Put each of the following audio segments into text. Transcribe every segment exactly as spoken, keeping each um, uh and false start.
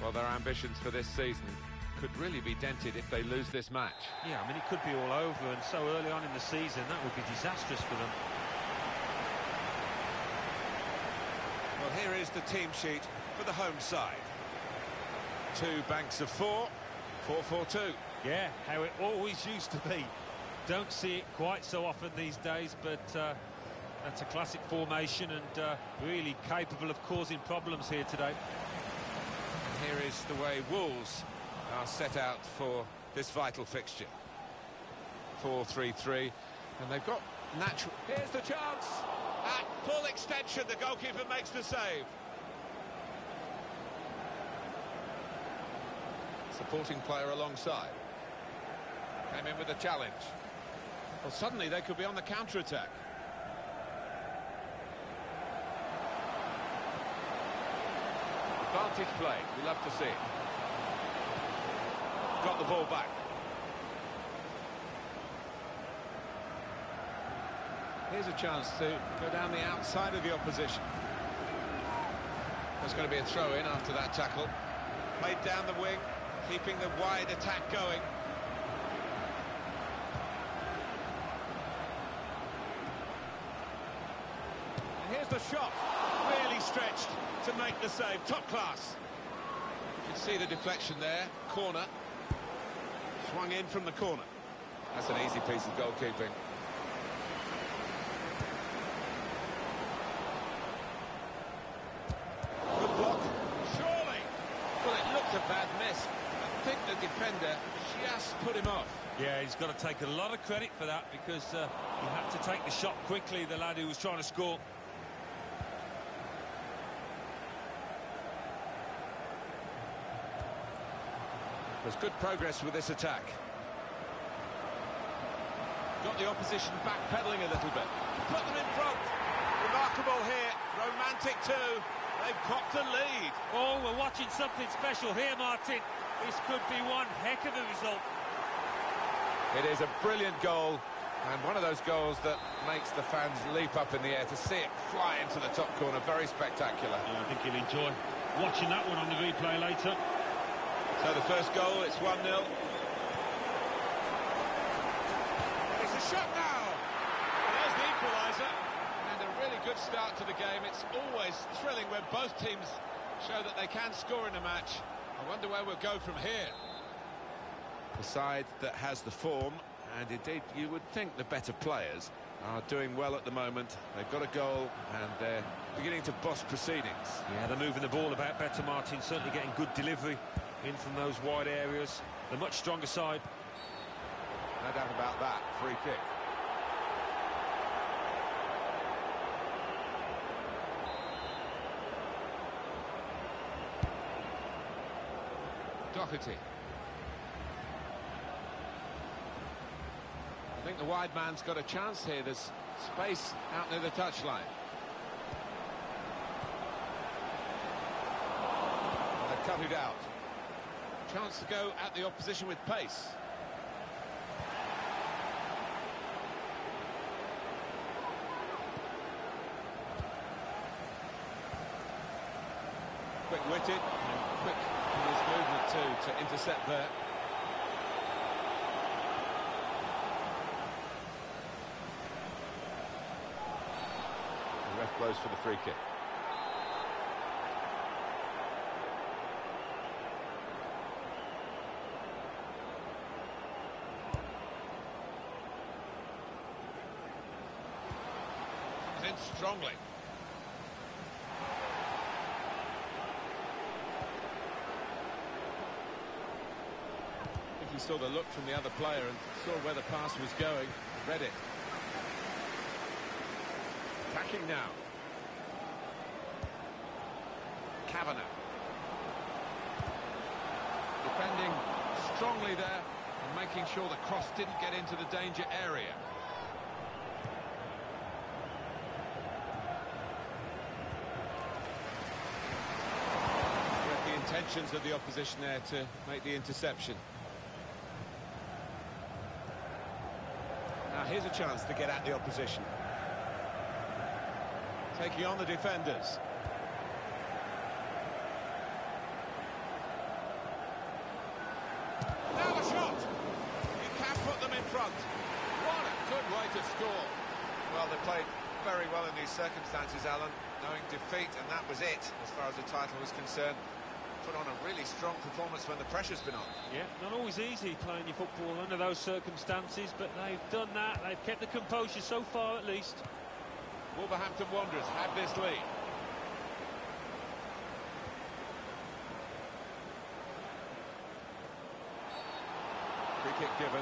Well, their ambitions for this season could really be dented if they lose this match. Yeah, I mean, it could be all over, and so early on in the season, that would be disastrous for them. Well, here is the team sheet for the home side. Two banks of four, four four two. Yeah, how it always used to be. Don't see it quite so often these days, but uh, that's a classic formation and uh, really capable of causing problems here today. And here is the way Wolves are set out for this vital fixture. four three three, and they've got natural... Here's the chance! At full extension, the goalkeeper makes the save. Supporting player alongside. Came in with a challenge. Well, suddenly they could be on the counter-attack. Advantage play, we love to see it. Got the ball back. Here's a chance to go down the outside of the opposition. There's going to be a throw-in after that tackle. Made down the wing, keeping the wide attack going. And here's the shot. Really stretched to make the save. Top class. You can see the deflection there. Corner. Swung in from the corner. That's an easy piece of goalkeeping. Good block. Surely. Well, it looked a bad miss. I think the defender just put him off. Yeah, he's got to take a lot of credit for that because uh, he had to take the shot quickly, the lad who was trying to score. There's good progress with this attack. Got the opposition backpedaling a little bit. Put them in front. Remarkable here. Romantic too. They've copped the lead. Oh, we're watching something special here, Martin. This could be one heck of a result. It is a brilliant goal, and one of those goals that makes the fans leap up in the air to see it fly into the top corner. Very spectacular. Yeah, I think you'll enjoy watching that one on the replay later. So the first goal, it's one nil. It's a shot now. There's the equaliser. And a really good start to the game. It's always thrilling when both teams show that they can score in a match. I wonder where we'll go from here. The side that has the form, and indeed you would think the better players, are doing well at the moment. They've got a goal and they're beginning to boss proceedings. Yeah, they're moving the ball about better, Martin. Certainly getting good delivery in from those wide areas. The much stronger side. No doubt about that. Free kick. Doherty. I think the wide man's got a chance here. There's space out near the touchline. They've cut it out. Chance to go at the opposition with pace. Quick-witted and quick in his movement too to intercept there. The ref blows for the free kick. In strongly. I think he saw the look from the other player and saw where the pass was going, read it. Attacking now. Kavanagh. Defending strongly there and making sure the cross didn't get into the danger area. Intentions of the opposition there to make the interception. Now here's a chance to get at the opposition. Taking on the defenders. front. What a good way to score. Well, they played very well in these circumstances, Alan, knowing defeat, and that was it as far as the title was concerned. Put on a really strong performance when the pressure's been on. Yeah, not always easy playing your football under those circumstances, but they've done that. They've kept the composure so far, at least. Wolverhampton Wanderers have this lead. Free kick given.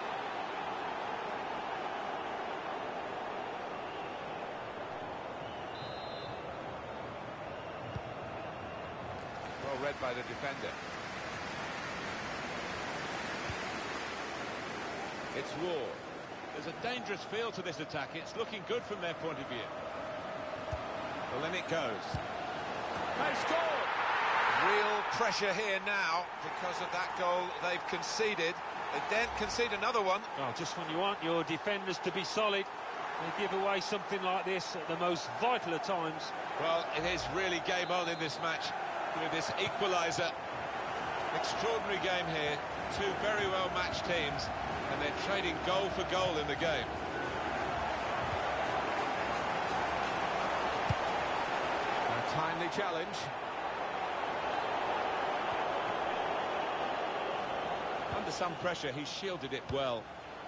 Well read by the defender. It's Ward. There's a dangerous feel to this attack. It's looking good from their point of view. Well, then it goes. They scored! Real pressure here now because of that goal they've conceded. They daren't concede another one. Oh, just when you want your defenders to be solid, they give away something like this at the most vital of times. Well, it is really game on in this match with this equaliser. Extraordinary game here. Two very well-matched teams, and they're trading goal for goal in the game. A timely challenge. Under some pressure, he shielded it well.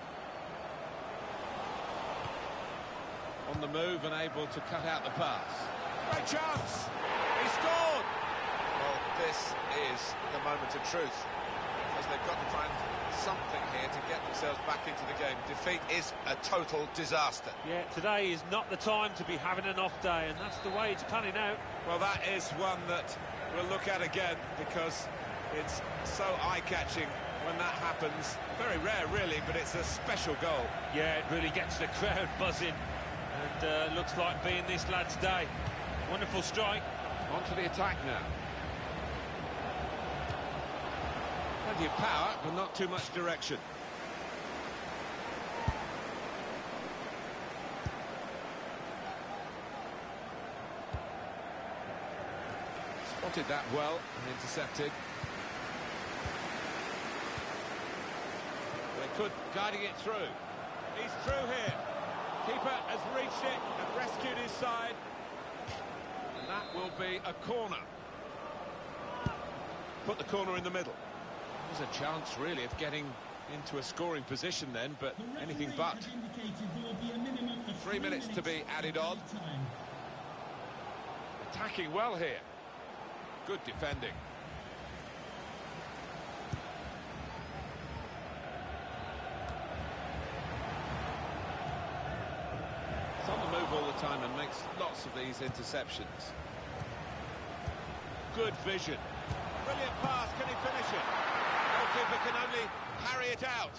On the move and able to cut out the pass. Great chance! He scored! Well, this is the moment of truth, because they've got to find something here to get themselves back into the game. Defeat is a total disaster. Yeah, today is not the time to be having an off day, and that's the way it's panning out. Well, that is one that we'll look at again, because it's so eye-catching when that happens. Very rare, really, but it's a special goal. Yeah, it really gets the crowd buzzing, and uh, looks like being this lad's day. Wonderful strike. On to the attack now. Plenty of power, but not too much direction. Spotted that well and intercepted. They could, guiding it through. He's through here. Keeper has reached it and rescued his side. And that will be a corner. Put the corner in the middle. There's a chance, really, of getting into a scoring position then, but anything but. Three minutes to be added on. Attacking well here. Good defending. It's on the move all the time and makes lots of these interceptions. Good vision. Brilliant pass, can he finish it? Goalkeeper can only parry it out.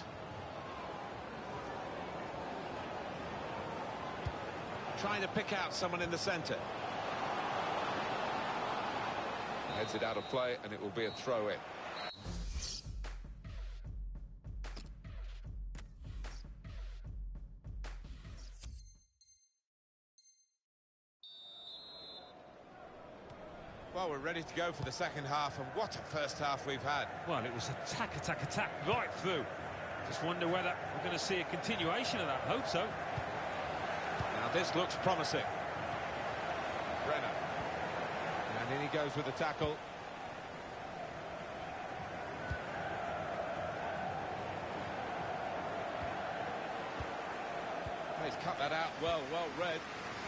Trying to pick out someone in the centre. Heads it out of play and it will be a throw-in. Well, we're ready to go for the second half, and what a first half we've had. Well, it was attack, attack, attack right through. Just wonder whether we're going to see a continuation of that. Hope so. Now this looks promising. Brenner. And in he goes with the tackle. He's cut that out well, well read.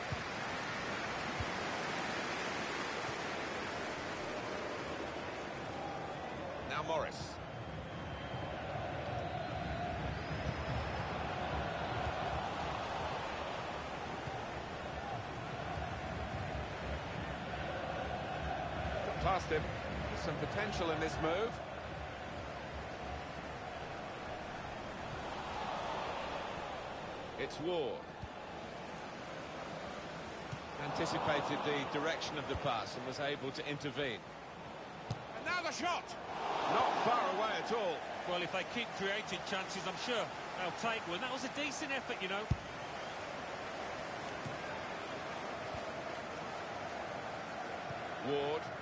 Now Morris. Got past him. There's some potential in this move. It's Ward. Anticipated the direction of the pass and was able to intervene. And now the shot! Not far away at all. Well, if they keep creating chances, I'm sure they'll take one. That was a decent effort, you know. Ward.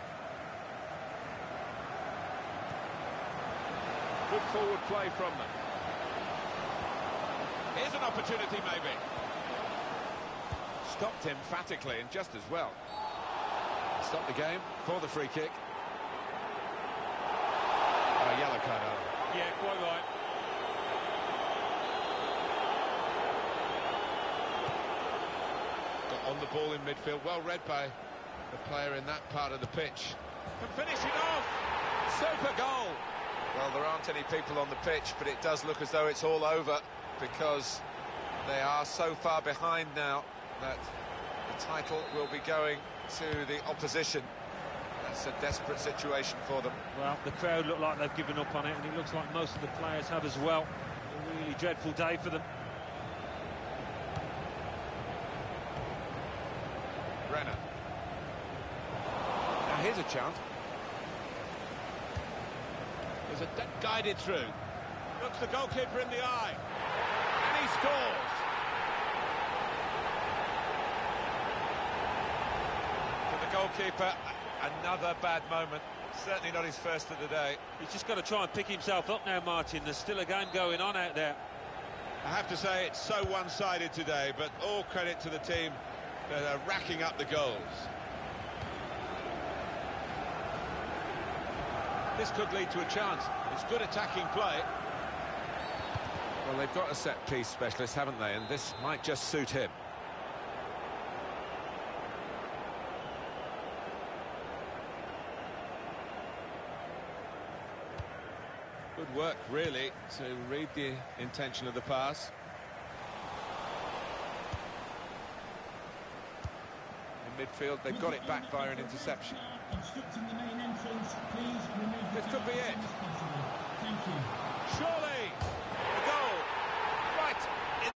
Good forward play from them. Here's an opportunity, maybe. Stopped emphatically and just as well. Stop the game for the free kick. Oh, a yellow card. Oh. Yeah, quite right. Got on the ball in midfield, well read by the player in that part of the pitch. And finish it off! Super goal! Well, there aren't any people on the pitch, but it does look as though it's all over, because they are so far behind now that the title will be going to the opposition. That's a desperate situation for them. Well, the crowd look like they've given up on it, and it looks like most of the players have as well. A really dreadful day for them. Renner. Now here's a chance. There's a guided through. Looks the goalkeeper in the eye. And he scores. For the goalkeeper, another bad moment. Certainly not his first of the day. He's just got to try and pick himself up now, Martin. There's still a game going on out there. I have to say, it's so one-sided today, but all credit to the team that are racking up the goals. This could lead to a chance. It's good attacking play. Well, they've got a set-piece specialist, haven't they? And this might just suit him. Good work, really, to read the intention of the pass. In midfield, they've got it back via an interception. This could be it. Surely, the goal. Right. In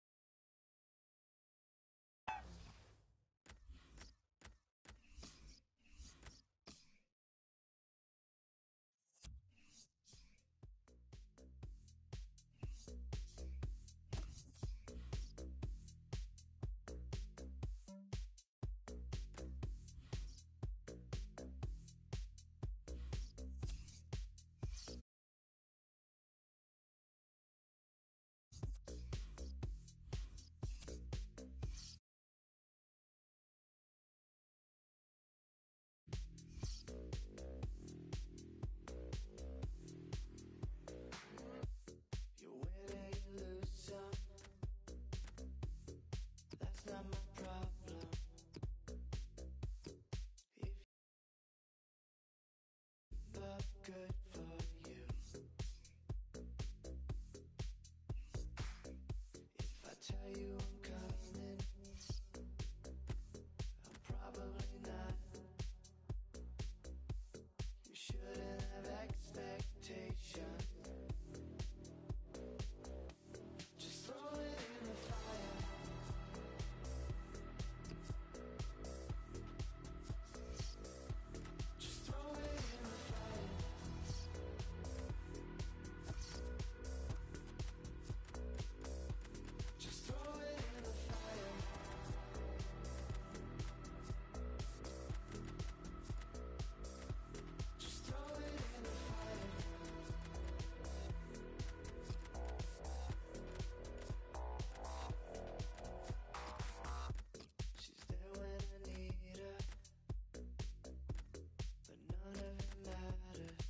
good for you. If I tell you I'm coming, I'll probably not. You shouldn't have expectations. Just throw it in the fire. Just throw it in the fire. Just throw it in the fire. Just throw it in the fire. She's there when I need her, but none of it matters.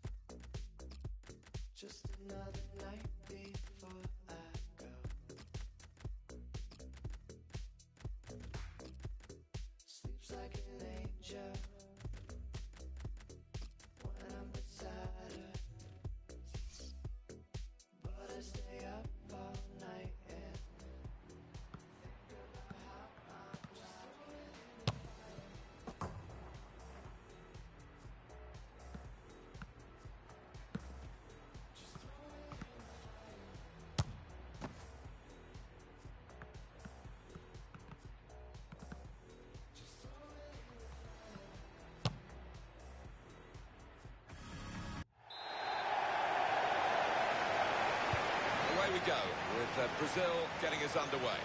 Just another night before I go. Sleeps like an angel when I'm beside her, but I stay up all night and think about how I'm just throwing in the fire. Just throw it in the fire. Just throw it in the fire. Away we go, with uh, Brazil getting us underway.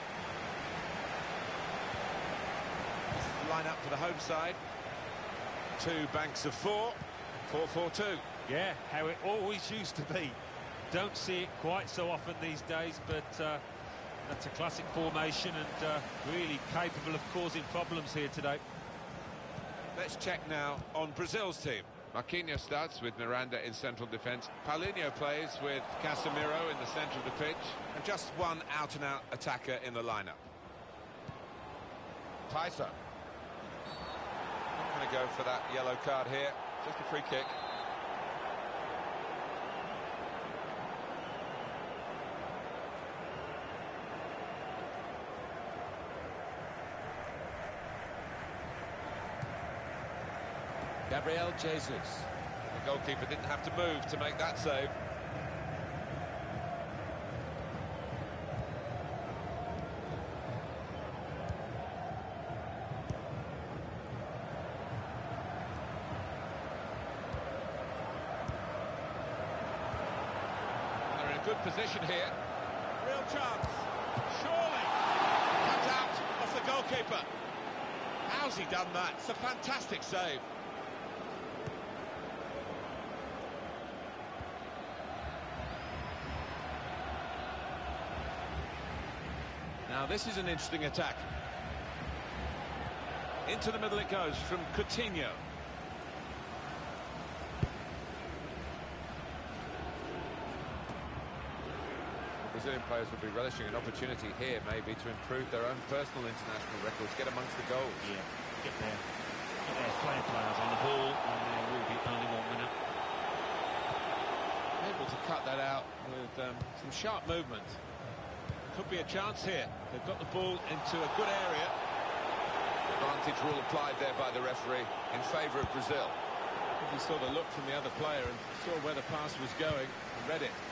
This is the lineup for the home side. Two banks of four, four four two. Yeah, how it always used to be. Don't see it quite so often these days, but uh, That's a classic formation and uh, really capable of causing problems here today. Let's check now on Brazil's team. Marquinhos starts with Miranda in central defence. Paulinho plays with Casemiro in the centre of the pitch. And just one out-and-out attacker in the lineup. Tyson. Not going to go for that yellow card here. Just a free kick. Gabriel Jesus. The goalkeeper didn't have to move to make that save. They're in a good position here. Real chance. Surely. Comes out off the goalkeeper. How's he done that? It's a fantastic save. Now this is an interesting attack. Into the middle it goes from Coutinho. Brazilian players will be relishing an opportunity here maybe to improve their own personal international records, get amongst the goals. Yeah, get their, get their player players on the ball and they will be only one winner. Able to cut that out with um, some sharp movement. Could be a chance here. They've got the ball into a good area. Advantage rule applied there by the referee in favour of Brazil. He saw the look from the other player and saw where the pass was going and read it.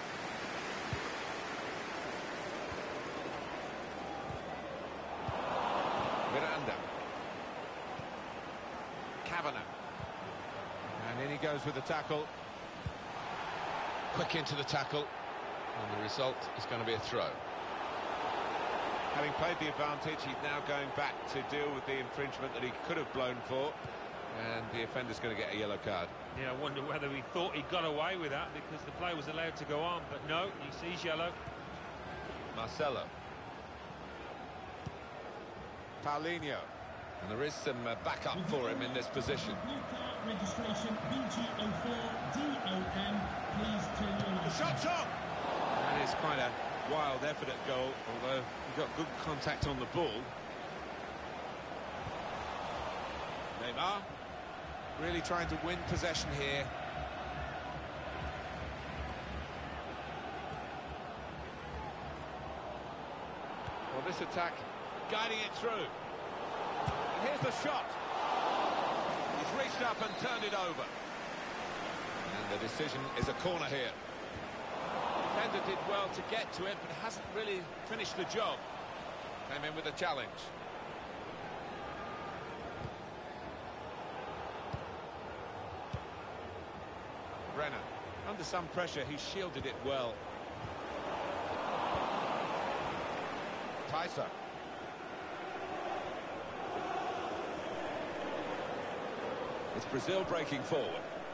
Miranda. Kavanagh. And in he goes with the tackle. Quick into the tackle. And the result is going to be a throw. Having played the advantage, he's now going back to deal with the infringement that he could have blown for. And the offender's going to get a yellow card. Yeah, I wonder whether he thought he got away with that because the play was allowed to go on. But no, he sees yellow. Marcelo. Paulinho. And there is some uh, backup for him in this position. Registration B G zero four D O M. Please turn your lights. The shot's on! That is quite a wild effort at goal, although he got good contact on the ball. Neymar really trying to win possession here. Well, this attack guiding it through. And here's the shot. He's reached up and turned it over. And the decision is a corner here. Defender did well to get to it, but hasn't really finished the job. Came in with a challenge. Brenner. Under some pressure, he shielded it well. Tyson. It's Brazil breaking forward.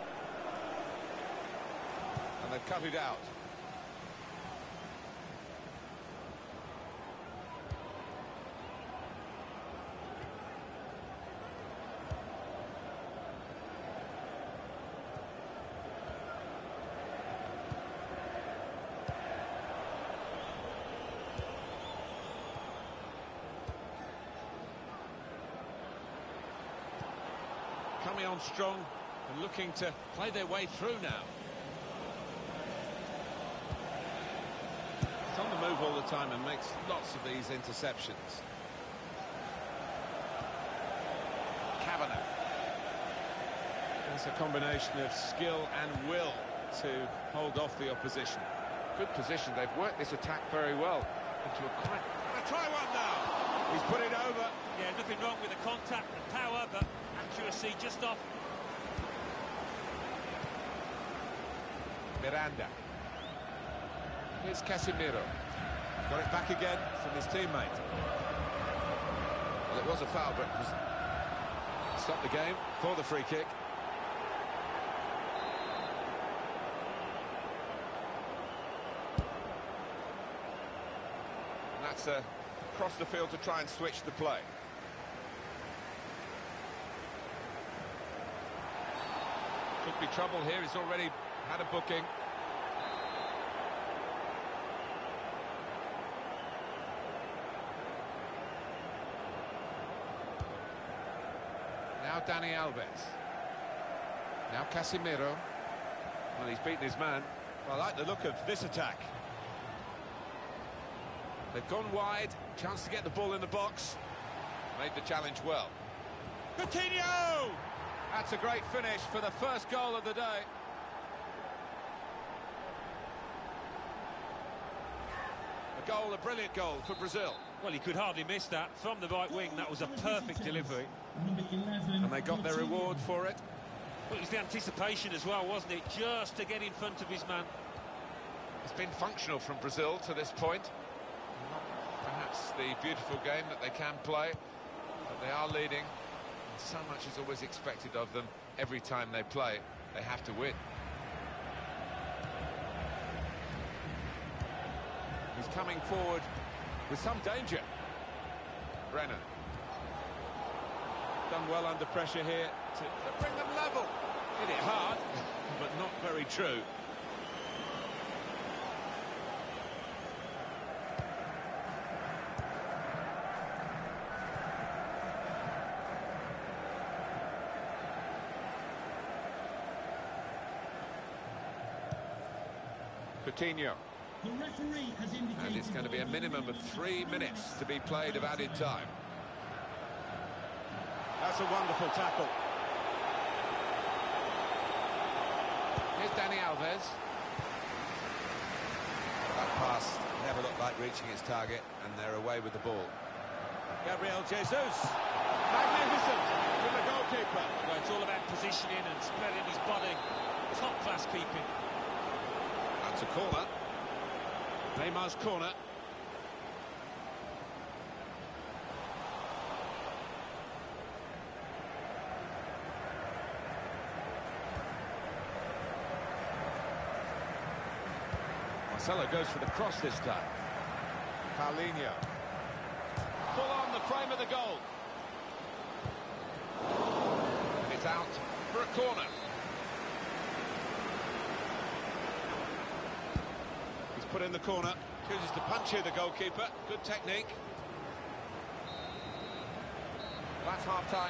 And they've cut it out. Coming on strong and looking to play their way through now. It's on the move all the time and makes lots of these interceptions. Kavanagh. It's a combination of skill and will to hold off the opposition. Good position. They've worked this attack very well into a quite... They'll try one now. He's put it over. Yeah, nothing wrong with the contact and power, but accuracy just off. Miranda. Here's Casemiro. Got it back again from his teammate. Well, it was a foul, but it was... stopped the game for the free kick. And That's uh, across the field to try and switch the play. Could be trouble here, he's already had a booking. Now Dani Alves. Now Casemiro. Well, he's beaten his man. I like the look of this attack. They've gone wide, chance to get the ball in the box. Made the challenge well. Coutinho! That's a great finish for the first goal of the day. A goal, a brilliant goal for Brazil. Well, he could hardly miss that. From the right wing, that was a perfect delivery. Number eleven, And they got their reward for it. Well, it was the anticipation as well, wasn't it? Just to get in front of his man. It's been functional from Brazil to this point. Not perhaps the beautiful game that they can play, but they are leading. And so much is always expected of them. Every time they play, they have to win. He's coming forward with some danger. Brennan. Done well under pressure here to, to bring them level. Hit it hard, but not very true. Coutinho. The referee has indicated And it's going to be a minimum of three minutes to be played of added time. That's a wonderful tackle. Here's Dani Alves. That pass never looked like reaching its target, and they're away with the ball. Gabriel Jesus. Magnificent from the goalkeeper. Well, it's all about positioning and spreading his body. Top-class keeping. That's a corner. Neymar's corner. Marcelo goes for the cross this time. Paulinho. Full on the frame of the goal. And it's out for a corner. He's put in the corner. Chooses to punch here, the goalkeeper. Good technique. That's half-time.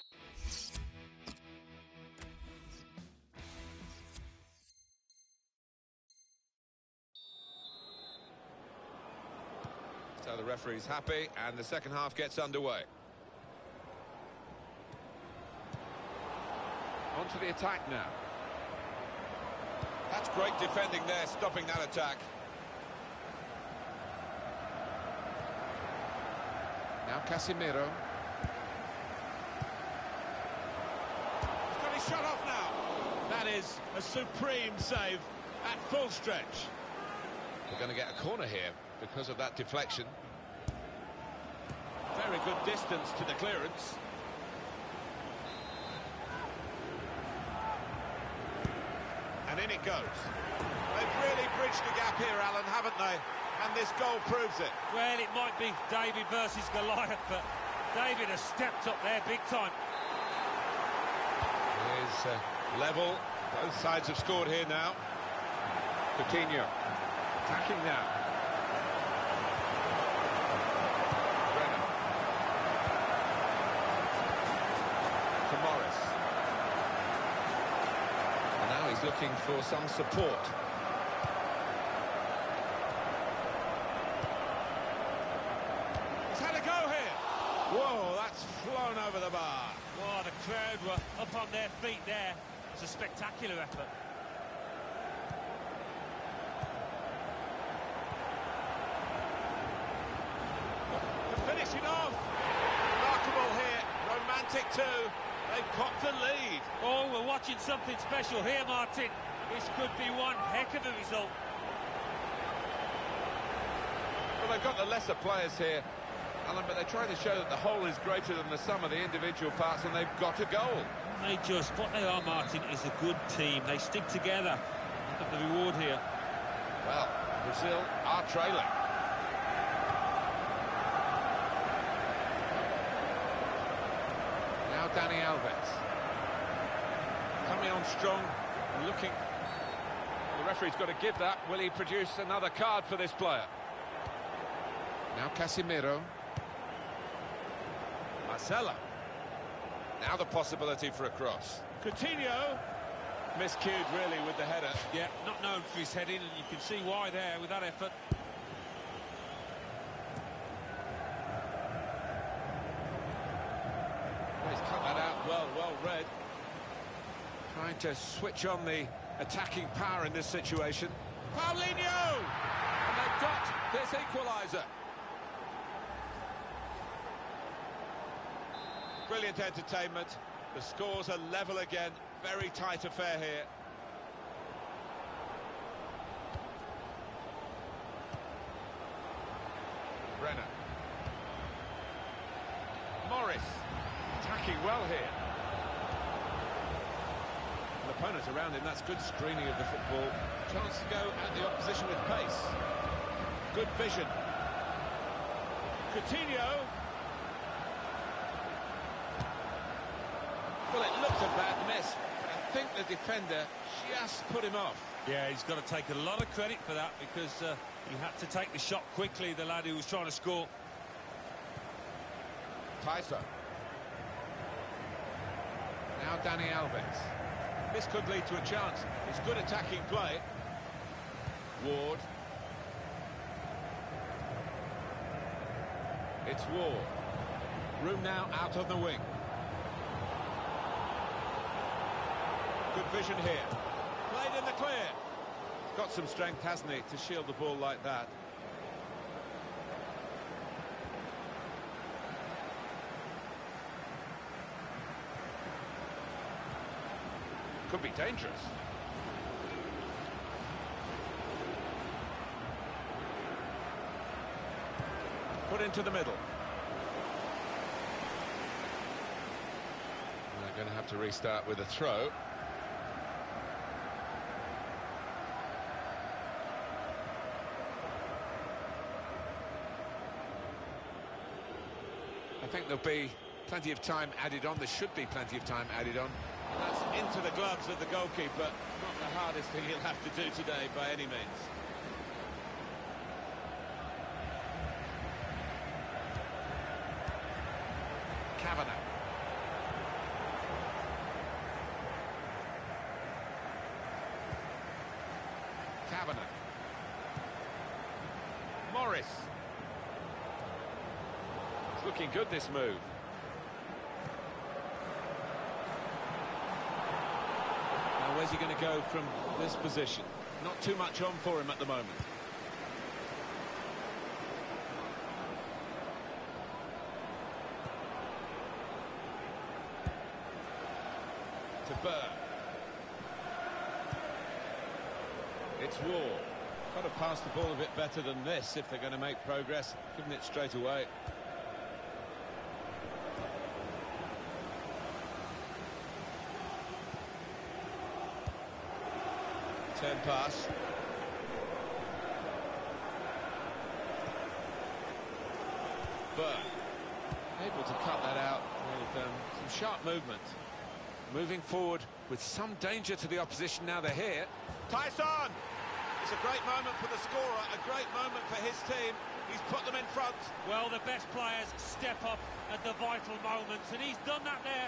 So the referee's happy, and the second half gets underway. On to the attack now. That's great defending there, stopping that attack. Now Casemiro. He's got his shot off now. That is a supreme save at full stretch. We're going to get a corner here because of that deflection. Very good distance to the clearance. And in it goes. They've really bridged the gap here, Alan, haven't they? And this goal proves it. Well, it might be David versus Goliath, but David has stepped up there big time. Here's uh, level. Both sides have scored here now. Coutinho attacking now. Brennan. To Morris. And now he's looking for some support. He's had a go here. Whoa, that's flown over the bar. Oh, the crowd were up on their feet there. It's a spectacular effort. The finishing off. Remarkable here. Romantic too. They've copped the lead. Oh, we're watching something special here, Martin. This could be one heck of a result. Well, they've got the lesser players here, Alan, but they're trying to show that the whole is greater than the sum of the individual parts, and they've got a goal. They just, what they are, Martin, is a good team. They stick together. Look at the reward here. Well, Brazil are trailing. Dani Alves. Coming on strong and looking. The referee's got to give that. Will he produce another card for this player? Now Casemiro. Marcelo. Now the possibility for a cross. Coutinho. Miscued, really, with the header. Yeah, not known for his heading, and you can see why there with that effort. He's cut that out well, well read. Trying to switch on the attacking power in this situation. Paulinho! And they've got this equaliser. Brilliant entertainment. The scores are level again. Very tight affair here. Brenner. Morris. Attacking well here. The opponent around him, that's good screening of the football. Chance to go at the opposition with pace. Good vision. Coutinho. Well, it looked a bad miss, but I think the defender just put him off. Yeah, he's got to take a lot of credit for that, because uh, he had to take the shot quickly, the lad who was trying to score. Tyson. Now Dani Alves. This could lead to a chance. It's good attacking play. Ward. It's Ward. Room now out on the wing. Good vision here. Played in the clear. Got some strength, hasn't he, to shield the ball like that. Could be dangerous. Put into the middle. They're going to have to restart with a throw. I think there'll be plenty of time added on. There should be plenty of time added on. That's into the gloves of the goalkeeper. Not the hardest thing he'll have to do today by any means. Kavanagh. Kavanagh. Morris. It's looking good, this move. Now, where's he going to go from this position? Not too much on for him at the moment. To Burr. It's Ward. Got to pass the ball a bit better than this if they're going to make progress. Giving it straight away. Turn pass. Burr. Able to cut that out with um, some sharp movement. Moving forward with some danger to the opposition now they're here. Tyson! It's a great moment for the scorer, a great moment for his team. He's put them in front. Well, the best players step up at the vital moments, and he's done that there.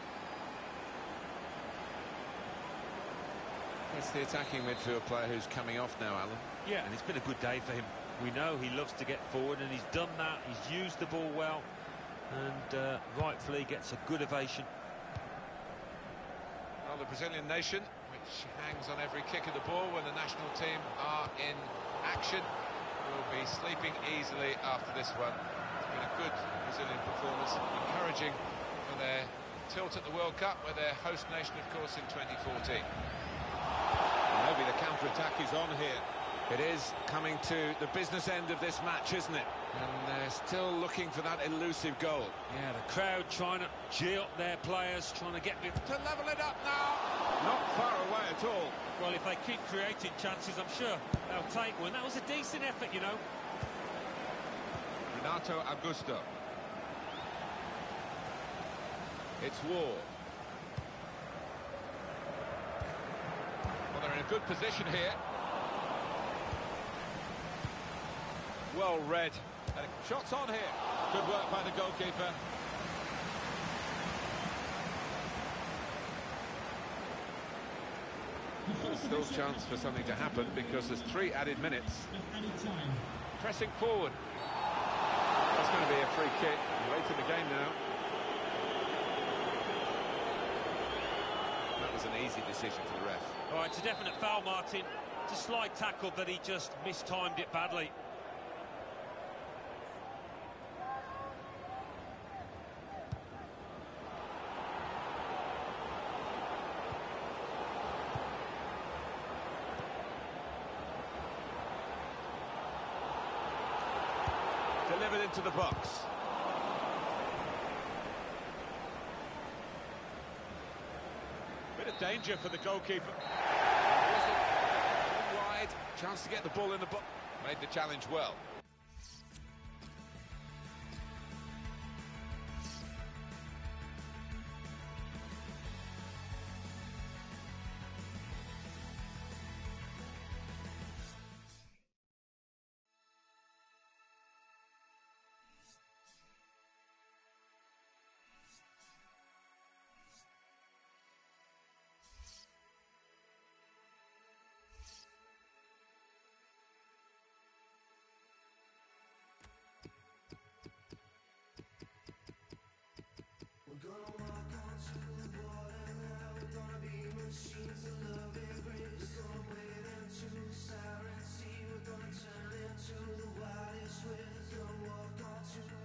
It's the attacking midfield player who's coming off now, Alan. Yeah, and it's been a good day for him. We know he loves to get forward, and he's done that. He's used the ball well, and uh, rightfully gets a good ovation. Well, the Brazilian nation, which hangs on every kick of the ball when the national team are in action, will be sleeping easily after this one. It's been a good Brazilian performance, encouraging for their tilt at the World Cup, where they're host nation, of course, in twenty fourteen. Maybe the counter-attack is on here. It is coming to the business end of this match, isn't it? And they're still looking for that elusive goal. Yeah, the crowd trying to gee up their players, trying to get... To level it up now. Not far away at all. Well, if they keep creating chances, I'm sure they'll take one. That was a decent effort, you know. Renato Augusto. It's Ward. Well, they're in a good position here. Well read. And shots on here. Good work by the goalkeeper. There's still chance for something to happen because there's three added minutes. Pressing forward. That's going to be a free kick. Late in the game now. That was an easy decision for the ref. All right, it's a definite foul, Martin. It's a slide tackle, but he just mistimed it badly. Delivered into the box. Bit of danger for the goalkeeper. Wide, chance to get the ball in the box. Made the challenge well. We're gonna walk onto